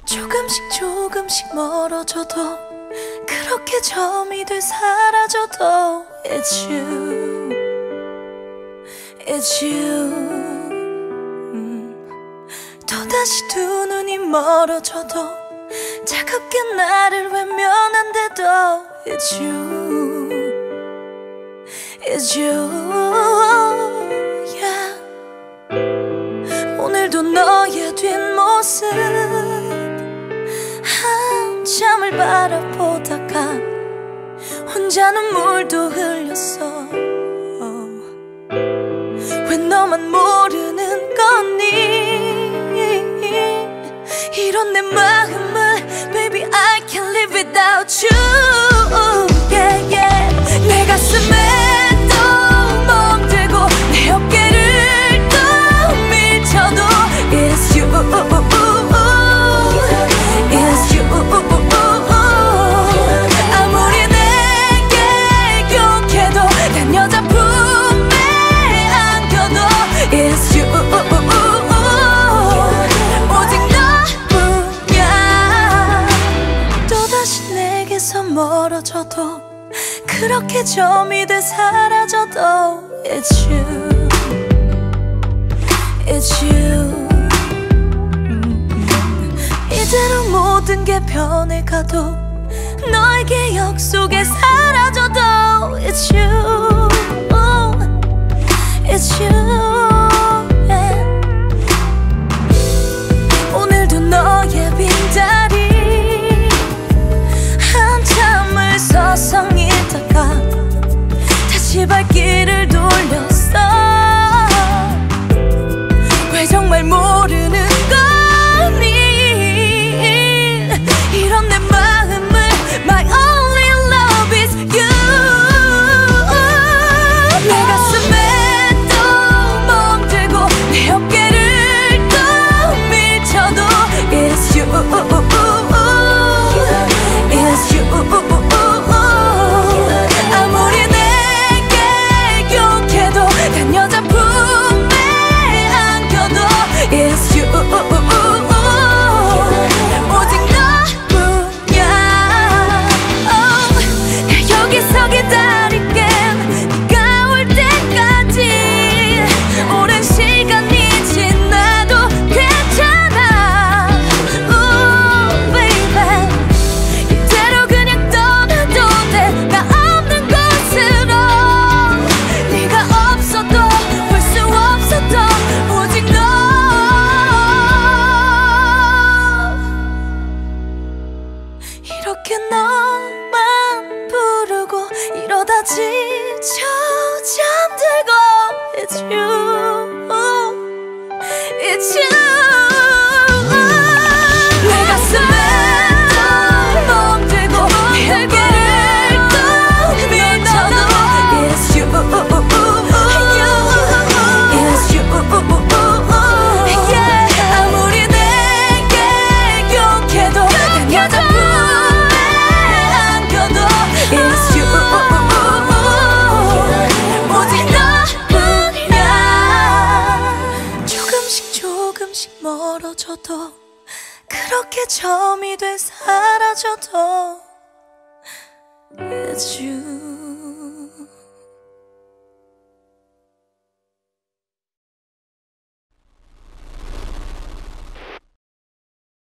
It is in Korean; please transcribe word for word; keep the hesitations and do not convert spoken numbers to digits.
조금씩 조금씩 멀어져도 그렇게 점이 돼 사라져도 It's you, It's you. 음. 또다시 두 눈이 멀어져도 차갑게 나를 외면한데도 It's you, It's you, yeah. 오늘도 너의 뒷모습 한참을 바라보다가 혼자 눈물도 흘렸어. 왜 너만 모르는 거니? 이런 내 마음을 Baby I can't live without you, yeah, yeah. 내 가슴에 또 멍들고 내 어깨를 또 밀쳐도 It's you, It's you. 아무리 내게 욕해도 난 여자 품에 안겨도 It's you, 오직 너뿐이야. 또다시 내게서 멀어져도 그렇게 점이 돼 사라져도 It's you, It's you. 이대로 모든 게 변해가도 너의 기억 속에 사라져도 It's you, It's you, yeah. 오늘도 너의 빈자리 한참을 서성이다가 다시 발길을 돌렸어. 왜 정말 모르는 거니? 이런 내 마음을 My only love is you. 내 가슴에 또 멍들고 내 어깨를 또 밀쳐도 It's you, It's you. 아무리 내게 욕해도 난 여자 품에 안겨도 It's you, 오직 너뿐이야. oh, 나 여기서 기다릴게 네가 올 때까지. 오랜 시간이 지나도 괜찮아, oh, baby. 이대로 그냥 떠나도 돼 나 없는 곳으로. 네가 없어도 볼 수 없었던 오직 너. 이렇게 너만 부르고 이러다 지쳐 잠들고 It's you, It's you. 내 가슴에 또 멍들고 내 어깨를 또 밀쳐도 It's you, It's you, yeah. 아무리 내게 욕해도 난 여자 품에 안겨도 It's you, 오직 너뿐이야. 조금씩 조금씩 멀어져도 그렇게 점이 돼 사라져도 It's you.